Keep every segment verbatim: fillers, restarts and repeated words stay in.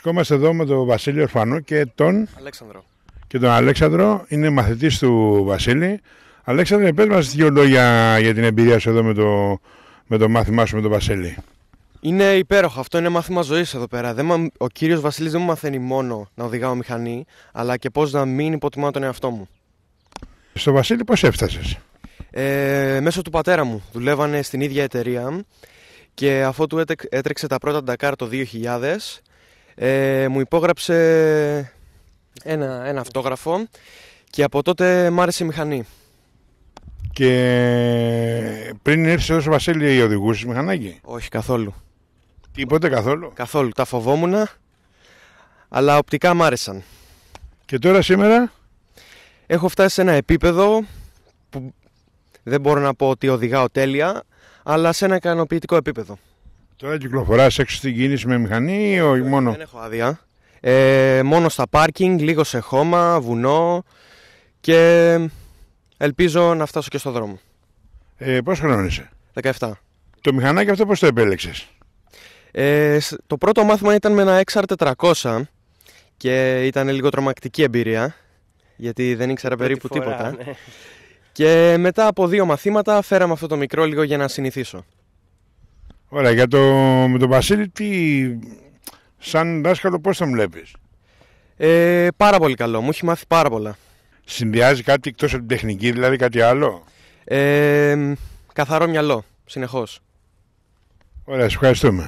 Βρισκόμαστε εδώ με τον Βασίλη Ορφανό και τον Αλέξανδρο. Και τον Αλέξανδρο, είναι μαθητής του Βασίλη. Αλέξανδρο, πες μας δύο λόγια για την εμπειρία σου εδώ με το, με το μάθημά σου με τον Βασίλη. Είναι υπέροχο, αυτό είναι μάθημα ζωής εδώ πέρα. Δεν, ο κύριος Βασίλης δεν μου μαθαίνει μόνο να οδηγάω μηχανή, αλλά και πώς να μην υποτιμάω τον εαυτό μου. Στο Βασίλη πώς έφτασες? Ε, μέσω του πατέρα μου. Δουλεύανε στην ίδια εταιρεία και αφού του έτρεξε τα πρώτα Ντακάρ το δύο χιλιάδες, ε, μου υπόγραψε ένα, ένα αυτόγραφο και από τότε μ' άρεσε η μηχανή. Και πριν έρθεις εδώ στο Βασίλη οδηγούσες μηχανάκι? Όχι, καθόλου. Τίποτε καθόλου? Καθόλου, τα φοβόμουν, αλλά οπτικά μ' άρεσαν. Και τώρα σήμερα? Έχω φτάσει σε ένα επίπεδο που δεν μπορώ να πω ότι οδηγάω τέλεια, αλλά σε ένα ικανοποιητικό επίπεδο. Τώρα κυκλοφοράς έξω στην κίνηση με μηχανή ή όχι μόνο? Δεν έχω άδεια. Ε, μόνο στα πάρκινγκ, λίγο σε χώμα, βουνό και ελπίζω να φτάσω και στο δρόμο. Ε, πώς χρόνο είσαι? δεκαεπτά. Το μηχανάκι αυτό πώς το επέλεξες? Ε, το πρώτο μάθημα ήταν με ένα εξ αρ τετρακόσια και ήταν λίγο τρομακτική εμπειρία, γιατί δεν ήξερα περίπου φορά, τίποτα. Ναι. Και μετά από δύο μαθήματα φέραμε αυτό το μικρό λίγο για να συνηθίσω. Ωραία, για το, με τον Βασίλη, τι, σαν δάσκαλο πώς τον βλέπεις? Ε, πάρα πολύ καλό, μου έχει μάθει πάρα πολλά. Συνδυάζει κάτι εκτός από την τεχνική, δηλαδή κάτι άλλο? Ε, καθαρό μυαλό, συνεχώς. Ωραία, σε ευχαριστούμε.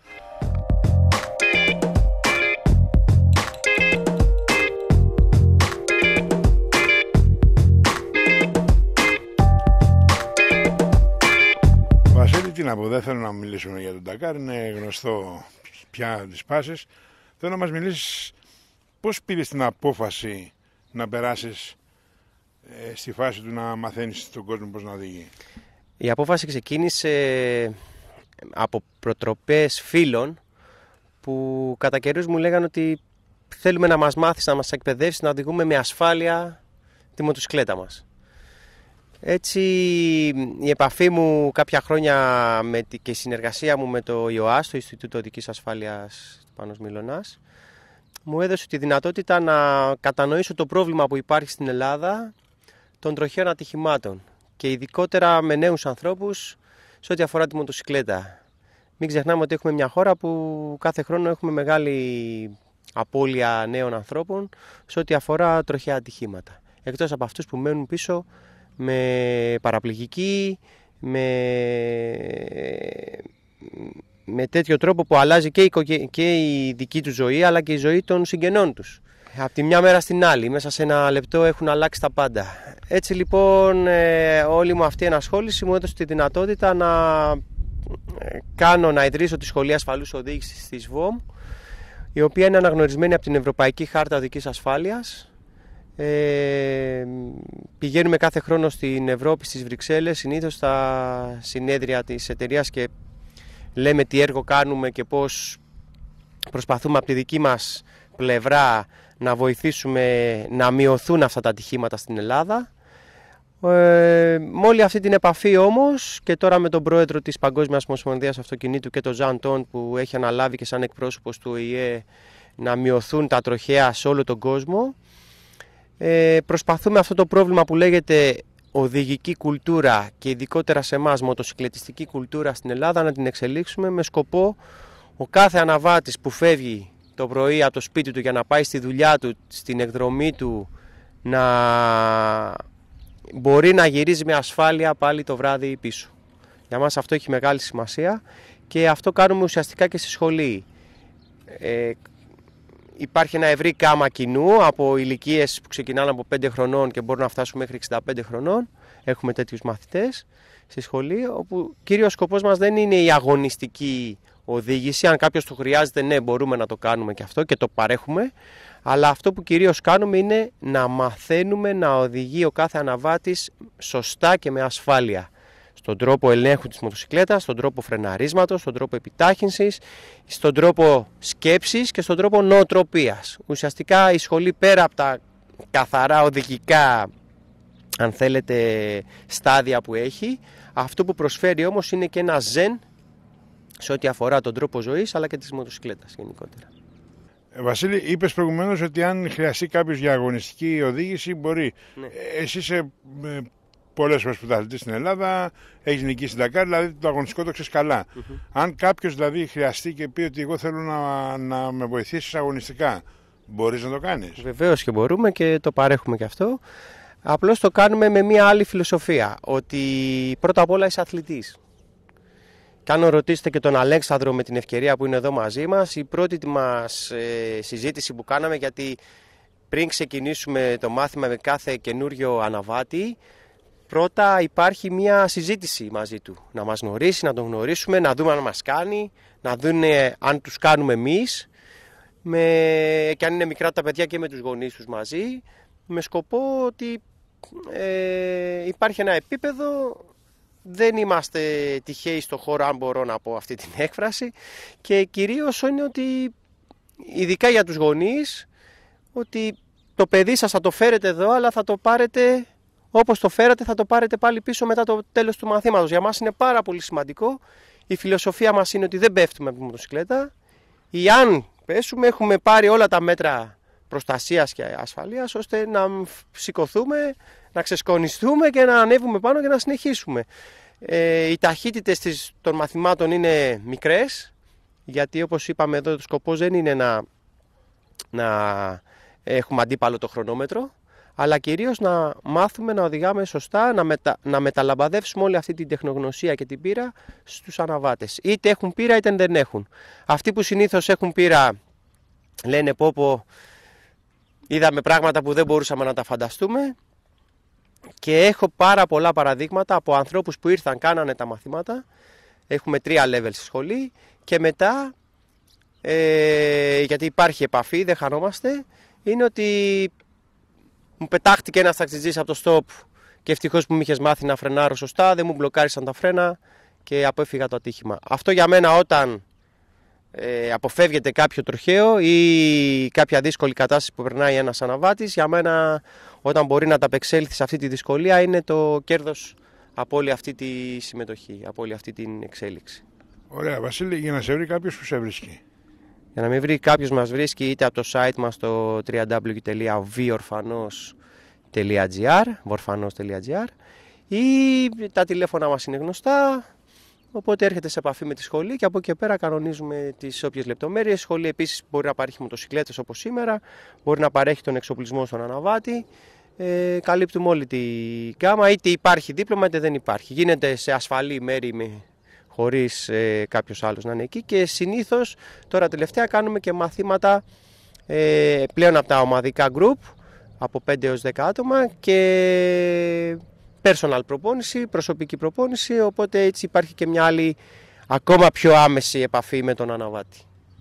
Βασίλη, τι να πω, δεν θέλω να μιλήσουμε για τον Ντακάρ, είναι γνωστό πια τις πάσες. Θέλω να μας μιλήσεις πώς πήρες την απόφαση να περάσεις ε, στη φάση του να μαθαίνεις τον κόσμο πώς να οδηγεί. Η απόφαση ξεκίνησε από προτροπές φίλων που κατά καιρούς μου λέγανε ότι θέλουμε να μας μάθεις, να μας εκπαιδεύσεις να οδηγούμε με ασφάλεια τη μοτοσυκλέτα μας. Έτσι η επαφή μου κάποια χρόνια με, και η συνεργασία μου με το ι ο έι ες, το Ινστιτούτο Οδικής Ασφάλειας Πάνος Μιλωνάς, μου έδωσε τη δυνατότητα να κατανοήσω το πρόβλημα που υπάρχει στην Ελλάδα των τροχαίων ατυχημάτων και ειδικότερα με νέους ανθρώπους σε ό,τι αφορά τη μοτοσυκλέτα. Μην ξεχνάμε ότι έχουμε μια χώρα που κάθε χρόνο έχουμε μεγάλη απώλεια νέων ανθρώπων σε ό,τι αφορά τροχαία ατυχήματα. Εκτός από αυτούς που μένουν πίσω με παραπληγική, με, με τέτοιο τρόπο που αλλάζει και η, και η δική του ζωή αλλά και η ζωή των συγγενών τους. Από τη μια μέρα στην άλλη, μέσα σε ένα λεπτό έχουν αλλάξει τα πάντα. Έτσι λοιπόν όλη μου αυτή η ενασχόληση μου έδωσε τη δυνατότητα να κάνω, να ιδρύσω τη Σχολή Ασφαλούς Οδήγησης της ΒΟΜ, η οποία είναι αναγνωρισμένη από την Ευρωπαϊκή Χάρτα Οδικής Ασφάλειας. Ε, πηγαίνουμε κάθε χρόνο στην Ευρώπη, στις Βρυξέλλες, συνήθως στα συνέδρια της εταιρείας και λέμε τι έργο κάνουμε και πώς προσπαθούμε από τη δική μας πλευρά να βοηθήσουμε να μειωθούν αυτά τα ατυχήματα στην Ελλάδα. Ε, με όλη αυτή την επαφή όμως και τώρα με τον πρόεδρο της Παγκόσμιας Ομοσπονδίας Αυτοκινήτου και τον Ζαν Τόν που έχει αναλάβει και σαν εκπρόσωπος του Ο Η Ε να μειωθούν τα τροχαία σε όλο τον κόσμο, ε, προσπαθούμε αυτό το πρόβλημα που λέγεται οδηγική κουλτούρα και ειδικότερα σε εμάς μοτοσυκλετιστική κουλτούρα στην Ελλάδα να την εξελίξουμε με σκοπό ο κάθε αναβάτης που φεύγει το πρωί από το σπίτι του για να πάει στη δουλειά του, στην εκδρομή του, να μπορεί να γυρίζει με ασφάλεια πάλι το βράδυ πίσω. Για μας αυτό έχει μεγάλη σημασία και αυτό κάνουμε ουσιαστικά και στη σχολή. Ε, υπάρχει ένα ευρύ κάμα κοινού από ηλικίες που ξεκινάνε από πέντε χρονών και μπορούν να φτάσουν μέχρι εξήντα πέντε χρονών. Έχουμε τέτοιους μαθητές στη σχολή, όπου κύριος σκοπός μας δεν είναι η αγωνιστική οδήγηση. Αν κάποιος το χρειάζεται, ναι, μπορούμε να το κάνουμε και αυτό και το παρέχουμε. Αλλά αυτό που κυρίως κάνουμε είναι να μαθαίνουμε να οδηγεί ο κάθε αναβάτης σωστά και με ασφάλεια. Στον τρόπο ελέγχου της μοτοσυκλέτας, στον τρόπο φρεναρίσματος, στον τρόπο επιτάχυνσης, στον τρόπο σκέψης και στον τρόπο νοοτροπίας. Ουσιαστικά η σχολή πέρα από τα καθαρά οδηγικά, αν θέλετε, στάδια που έχει, αυτό που προσφέρει όμως είναι και ένα ζεν σε ό,τι αφορά τον τρόπο ζωής αλλά και της μοτοσυκλέτας γενικότερα. Βασίλη, είπες προηγουμένως ότι αν χρειαστεί κάποιος για αγωνιστική οδήγηση μπορεί. Ναι. Εσύ είσαι ε, πολλές φορές πρωταθλητής στην Ελλάδα, έχεις νικήσει την Dakar, δηλαδή το αγωνιστικό το ξέρεις καλά. Mm-hmm. Αν κάποιος δηλαδή χρειαστεί και πει ότι εγώ θέλω να, να με βοηθήσεις αγωνιστικά, μπορείς να το κάνεις? Βεβαίως και μπορούμε και το παρέχουμε και αυτό. Απλώς το κάνουμε με μια άλλη φιλοσοφία, ότι πρώτα απ' όλα είσαι αθλητής. Και αν ρωτήσετε και τον Αλέξανδρο με την ευκαιρία που είναι εδώ μαζί μας, η πρώτη μας ε, συζήτηση που κάναμε, γιατί πριν ξεκινήσουμε το μάθημα με κάθε καινούριο αναβάτη, πρώτα υπάρχει μια συζήτηση μαζί του. Να μας γνωρίσει, να τον γνωρίσουμε, να δούμε αν μας κάνει, να δούμε αν τους κάνουμε εμείς, με, και αν είναι μικρά τα παιδιά και με τους γονείς τους μαζί, με σκοπό ότι ε, υπάρχει ένα επίπεδο. Δεν είμαστε τυχαίοι στο χώρο, αν μπορώ να πω αυτή την έκφραση, και κυρίως είναι ότι, ειδικά για τους γονείς, ότι το παιδί σας θα το φέρετε εδώ, αλλά θα το πάρετε όπως το φέρατε, θα το πάρετε πάλι πίσω μετά το τέλος του μαθήματος. Για μας είναι πάρα πολύ σημαντικό. Η φιλοσοφία μας είναι ότι δεν πέφτουμε από τη μοτοσυκλέτα, ή αν πέσουμε έχουμε πάρει όλα τα μέτρα προστασίας και ασφαλείας, ώστε να σηκωθούμε, να ξεσκονιστούμε και να ανέβουμε πάνω και να συνεχίσουμε. Ε, οι ταχύτητες της, των μαθημάτων είναι μικρές, γιατί όπως είπαμε εδώ, το σκοπός δεν είναι να, να έχουμε αντίπαλο το χρονόμετρο, αλλά κυρίως να μάθουμε να οδηγάμε σωστά, να, μετα, να μεταλαμπαδεύσουμε όλη αυτή την τεχνογνωσία και την πείρα στους αναβάτες. Είτε έχουν πείρα είτε δεν έχουν. Αυτοί που συνήθως έχουν πείρα λένε πω πω, είδαμε πράγματα που δεν μπορούσαμε να τα φανταστούμε, και έχω πάρα πολλά παραδείγματα από ανθρώπους που ήρθαν, κάνανε τα μαθήματα, έχουμε τρία level στη σχολή, και μετά, ε, γιατί υπάρχει επαφή, δεν χανόμαστε, είναι ότι μου πετάχτηκε ένας ταξιτζής από το stop και ευτυχώς που μου είχες μάθει να φρενάρω σωστά, δεν μου μπλοκάρισαν τα φρένα και απέφυγα το ατύχημα. Αυτό για μένα, όταν ε, αποφεύγεται κάποιο τροχαίο ή κάποια δύσκολη κατάσταση που περνάει ένας αναβάτης, για μένα όταν μπορεί να ταπεξέλθει σε αυτή τη δυσκολία, είναι το κέρδος από όλη αυτή τη συμμετοχή, από όλη αυτή την εξέλιξη. Ωραία, Βασίλη, για να σε βρει κάποιος, που σε βρίσκει? Για να με βρει κάποιος, μας βρίσκει είτε από το site μας το double-u double-u double-u τελεία vorfanos τελεία gr, vorfanos τελεία gr, ή τα τηλέφωνα μας είναι γνωστά, οπότε έρχεται σε επαφή με τη σχολή και από εκεί και πέρα κανονίζουμε τις όποιες λεπτομέρειες. Η σχολή επίσης μπορεί να παρέχει μοτοσυκλέτες όπως σήμερα, μπορεί να παρέχει τον εξοπλισμό στον αναβάτη. Ε, καλύπτουμε όλη τη γκάμα, είτε υπάρχει δίπλωμα είτε δεν υπάρχει. Γίνεται σε ασφαλή μέρη με, χωρίς ε, κάποιος άλλος να είναι εκεί, και συνήθως τώρα τελευταία κάνουμε και μαθήματα ε, πλέον από τα ομαδικά group από πέντε έως δέκα άτομα και personal προπόνηση, προσωπική προπόνηση, οπότε έτσι υπάρχει και μια άλλη ακόμα πιο άμεση επαφή με τον αναβάτη.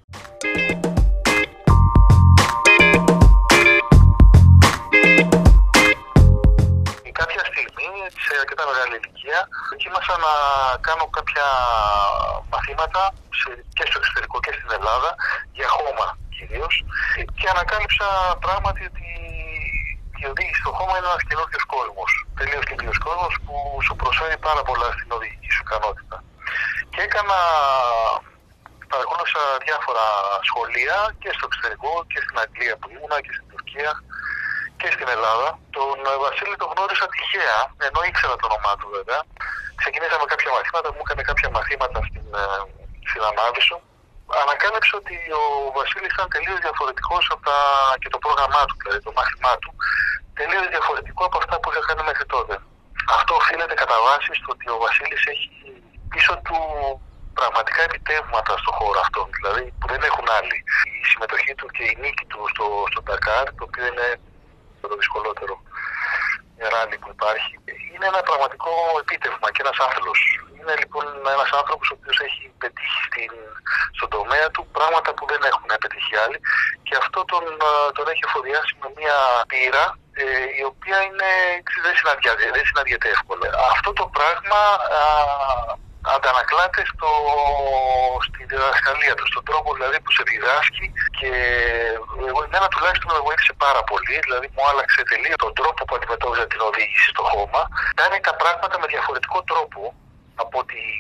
Κάποια στιγμή, σε αρκετά μεγάλη ηλικία, δοκίμασα να κάνω κάποια μαθήματα και στο εξωτερικό και στην Ελλάδα, για χώμα κυρίως, και ανακάλυψα πράγματι ότι η οδήγηση στο χώμα είναι ένας καινούργιος κόσμος, τελείως καινούργιος κόσμος που σου προσφέρει πάρα πολλά στην οδηγική σου ικανότητα. Και έκανα, παρακολούθησα διάφορα σχολεία και στο εξωτερικό και στην Αγγλία που ήμουνα και στην Τουρκία και στην Ελλάδα. Τον Βασίλη τον γνώρισα τυχαία, ενώ ήξερα το όνομά του βέβαια. Ξεκινήσαμε κάποια μαθήματα, μου έκανε κάποια μαθήματα στην, στην Ανάβησο. Ανακάλυψα ότι ο Βασίλης ήταν τελείως διαφορετικός από τα, και το πρόγραμμά του, δηλαδή το μάθημά του, τελείως διαφορετικό από αυτά που είχα κάνει μέχρι τότε. Αυτό οφείλεται κατά βάση στο ότι ο Βασίλης έχει πίσω του πραγματικά επιτεύγματα στον χώρο αυτόν, δηλαδή που δεν έχουν άλλοι. Η συμμετοχή του και η νίκη του στο, στο Dakar, το οποίο είναι το δυσκολότερο ράλι που υπάρχει, είναι ένα πραγματικό επίτευγμα και ένας άθλος. Είναι λοιπόν ένας άνθρωπος ο οποίος έχει πετύχει στην, στον τομέα του πράγματα που δεν έχουν πετύχει άλλοι, και αυτό τον, τον έχει εφοδιάσει με μια πείρα ε, η οποία είναι, δεν, συναντιέται, δεν συναντιέται εύκολα. Αυτό το πράγμα α, αντανακλάται στο, στη διδασκαλία του, στον τρόπο δηλαδή που σε διδάσκει, και εγώ, εμένα τουλάχιστον με βοήθησε πάρα πολύ, δηλαδή μου άλλαξε τελείως τον τρόπο που αντιμετώπιζα την οδήγηση στο χώμα, κάνει τα πράγματα με διαφορετικό τρόπο από ότι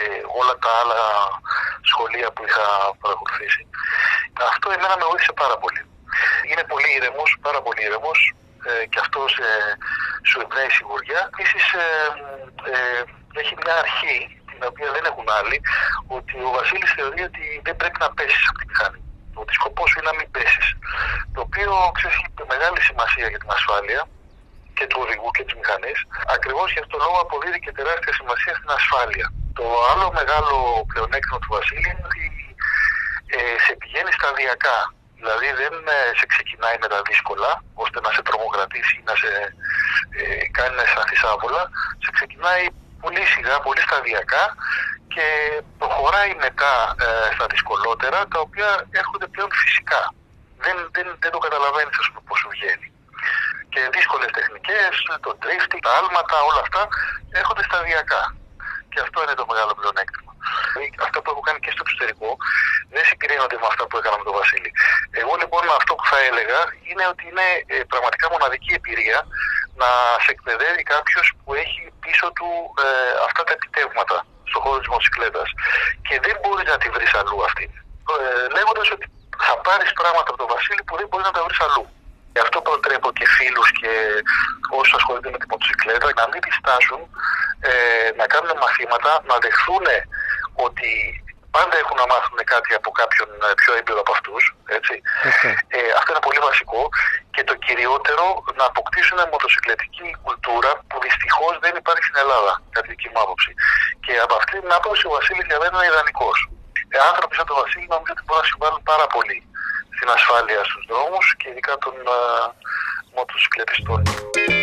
και όλα τα άλλα σχολεία που είχα παρακολουθήσει. Αυτό εμένα με βοήθησε πάρα πολύ. Είναι πολύ ήρεμος, πάρα πολύ ήρεμος ε, και αυτό ε, σου εμπνέει σιγουριά. Επίσης ε, ε, έχει μια αρχή, την οποία δεν έχουν άλλοι, ότι ο Βασίλης θεωρεί ότι δεν πρέπει να πέσεις από τη μηχανή. Ότι σκοπός σου είναι να μην πέσεις. Το οποίο ξέρεις, έχει μεγάλη σημασία για την ασφάλεια και του οδηγού και της μηχανής. Ακριβώς γι' αυτό λόγο αποδίδει και τεράστια σημασία στην ασφάλεια. Το άλλο μεγάλο πλεονέκτημα του Βασίλη είναι ότι ε, σε πηγαίνει σταδιακά. Δηλαδή δεν σε ξεκινάει με τα δύσκολα, ώστε να σε τρομοκρατήσει ή να σε ε, κάνει να αισθανθείς άβολα. Σε ξεκινάει πολύ σιγά, πολύ σταδιακά και προχωράει μετά ε, στα δυσκολότερα, τα οποία έρχονται πλέον φυσικά. Δεν, δεν, δεν το καταλαβαίνεις, ας πούμε, πώς σου βγαίνει. Και δύσκολες τεχνικές, το drifting, τα άλματα, όλα αυτά έρχονται σταδιακά. Και αυτό είναι το μεγάλο πλεονέκτημα. Αυτά που έχω κάνει και στο εξωτερικό δεν συγκρίνονται με αυτά που έκανα με τον Βασίλη. Εγώ λοιπόν αυτό που θα έλεγα είναι ότι είναι ε, πραγματικά μοναδική εμπειρία να σε εκπαιδεύει κάποιος που έχει πίσω του ε, αυτά τα επιτεύγματα στον χώρο της μοτοσυκλέτας. Και δεν μπορείς να τη βρεις αλλού αυτή. Ε, λέγοντας ότι θα πάρεις πράγματα από τον Βασίλη που δεν μπορείς να τα βρεις αλλού. Γι' αυτό προτρέπω και φίλους και όσους ασχολούνται με τη μοτοσυκλέτα να μην διστάσουν ε, να κάνουν μαθήματα, να δεχθούν ότι πάντα έχουν να μάθουν κάτι από κάποιον πιο έμπειρο από αυτούς. Έτσι. Okay. Ε, αυτό είναι πολύ βασικό. Και το κυριότερο, να αποκτήσουν μοτοσυκλετική κουλτούρα που δυστυχώς δεν υπάρχει στην Ελλάδα, κατά τη δική μου άποψη. Και από αυτή την άποψη ο Βασίλης για μένα είναι ιδανικός. Ε, άνθρωποι σαν τον Βασίλη νομίζω ότι μπορούν να συμβάλλουν πάρα πολύ στην ασφάλεια στους δρόμους και ειδικά των uh, μοτοσυκλετιστών.